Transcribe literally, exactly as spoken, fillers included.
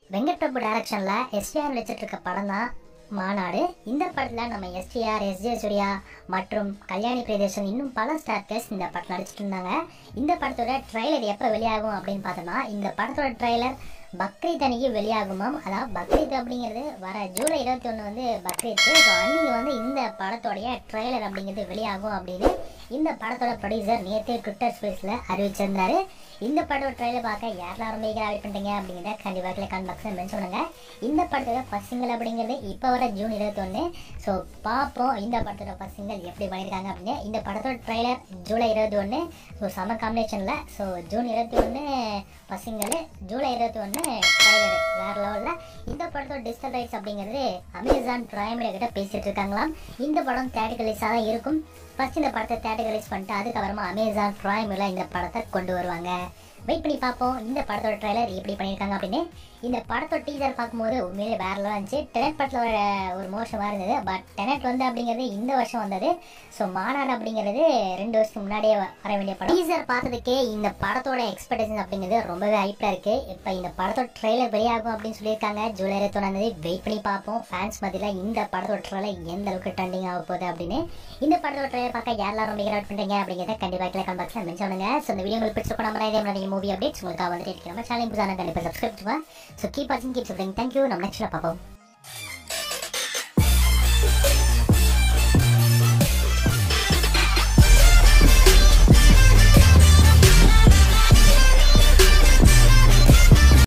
வெங்கட் பிரபு டைரக்ஷன்ல எஸ்டிஆர் நடிச்சிட்டு இருக்க படம் தான் மாநாடு. இந்த படத்துல நம்ம எஸ்டிஆர், எஸ் ஜே சூர்யா மற்றும் கல்யாணி பிரியதர்ஷன் இன்னும் பல ஸ்டார்ஸ் இந்த படத்தில் நடிச்சிட்டு இருந்தாங்க. இந்த படத்தோட ட்ரெய்லர் எப்போ வெளியாகும் அப்படின்னு பார்த்தோம்னா, இந்த படத்தோட ட்ரெய்லர் பக்ரீத் அன்னைக்கு வெளியாகுமாம். அதாவது பக்ரீத் அப்படிங்கிறது வர ஜூலை இருபத்தி ஒன்று வந்து பக்ரீத். ஸோ அன்னைக்கு வந்து இந்த படத்தோடைய ட்ரெய்லர் அப்படிங்கிறது வெளியாகும் அப்படின்னு இந்த படத்தோட ப்ரொடியூசர் நேற்று ட்விட்டர் ஸ்பேஸில் அறிவிச்சிருந்தாரு. இந்த படத்தோட ட்ரெய்லர் பார்க்க யாரெல்லாம் ரொம்ப ஈகராக வெயிட் பண்ணுறீங்க அப்படிங்கிறத கண்டிப்பாக கிளிக் ஆன் பாக்ஸில் மென்ஷன் பண்ணுங்க. இந்த படத்தோட ஃபர்ஸ்ட் சிங்கிள் அப்படிங்கிறது இப்போ வர ஜூன் இருபத்தி ஒன்று. ஸோ பார்ப்போம் இந்த படத்தோட ஃபர்ஸ்ட் சிங்கிள் எப்படி பண்ணியிருக்காங்க அப்படின்னு. இந்த படத்தோட ட்ரெய்லர் ஜூலை இருபத்தி ஒன்று. ஸோ சம காம்பினேஷனில். ஸோ ஜூன் இருபத்தி ஒன்று ஃபர்ஸ்ட் சிங்கிள், ஜூலை இருபத்தி ஒன்று ட்ரெய்லர் வேறு லெவலில். இந்த படத்தோட டிஜிட்டல் ரைட்ஸ் அப்படிங்கிறது அமேசான் பிரைமில் கிட்ட பேசிட்டு இருக்காங்களாம். இந்த படம் தேட்டர் ரிலீஸாக தான் இருக்கும். ஃபர்ஸ்ட் இந்த படத்தை தேட்டர் ரிலீஸ் பண்ணிட்டு அதுக்கப்புறமா அமேசான் பிரைமில் இந்த படத்தை கொண்டு வருவாங்க. வெயிட் பண்ணி பார்ப்போம் இந்த படத்தோட ட்ரெய்லர் எப்படி பண்ணியிருக்காங்க அப்படின்னு. இந்த படத்தோட டீசர் பார்க்கும்போது உண்மையிலே வேற லெவலாக இருந்துச்சு. டெனட் படத்தில் ஒரு ஒரு மோஷமாக இருந்தது. பட் டெனட் வந்து அப்படிங்கிறது இந்த வருஷம் வந்தது. ஸோ மாநாடு அப்படிங்கிறது ரெண்டு வருஷத்துக்கு முன்னாடியே வர வேண்டிய படம். டீசர் பார்த்ததுக்கே இந்த படத்தோட எக்ஸ்பெக்டேஷன் அப்படிங்கிறது ரொம்பவே ஹைப்பாக இருக்குது. இப்போ இந்த படத்தோட ட்ரெய்லர் வெளியாகும் அப்படின்னு சொல்லியிருக்காங்க ஜூலை இருபத்தி ஒன்றாந்தேதி. வெயிட் பண்ணி பார்ப்போம் ஃபேன்ஸ் மத்தியில் இந்த படத்தோட ட்ரெய்லர் எந்த அளவுக்கு ட்ரெண்டிங் ஆக போகுது அப்படின்னு. இந்த படத்தோட ட்ரெய்லர் பார்க்க யாரெல்லாம் ரொம்ப ஈகராக பண்ணுறீங்க அப்படிங்கிறத கண்டிப்பாக கிளிக் ஆன் பாக்ஸில் மென்ஷன் பண்ணுங்க. ஸோ இந்த வீடியோ உங்களுக்கு பிடிச்ச படம் இதே மூவி அப்டேட்ஸ் உங்களுக்காக வந்துட்டு இருக்கு. நம்ம சேனல் புதுசாக கண்டிப்பாக சப்ஸ்கிரைப் பண்ணுங்க. ஸோ கீப் வாட்சிங், கீப் சப்ஸ்கிரைபிங். தேங்க்யூ. நம்ம நெக்ஸ்ட்டில் பார்ப்போம்.